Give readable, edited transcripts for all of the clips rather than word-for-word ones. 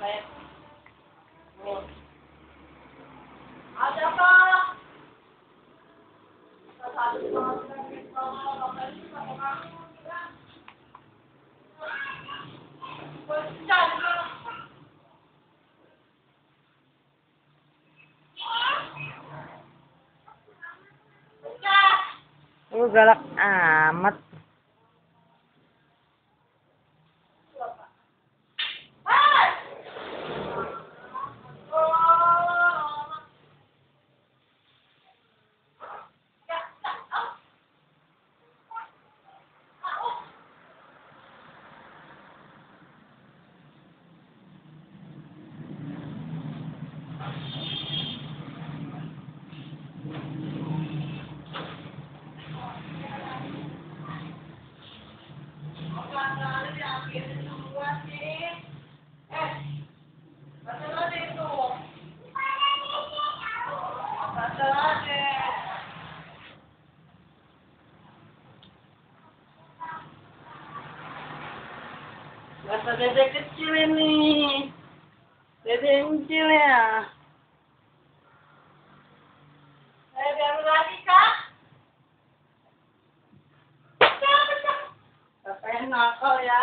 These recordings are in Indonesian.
Ada apa? Lu galak amat. Masa dede kecil ini, dede kecil ya. Biar lagi kak. Kakak yang nakal ya.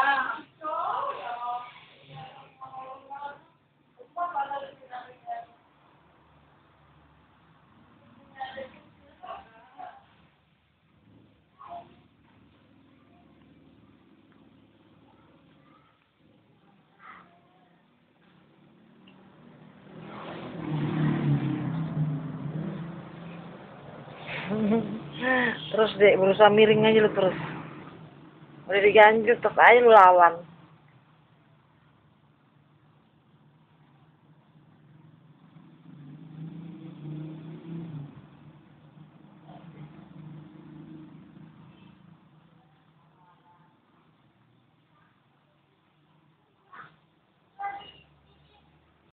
Terus dek berusaha miring aja lu terus. Udah diganjur tetap aja lu lawan.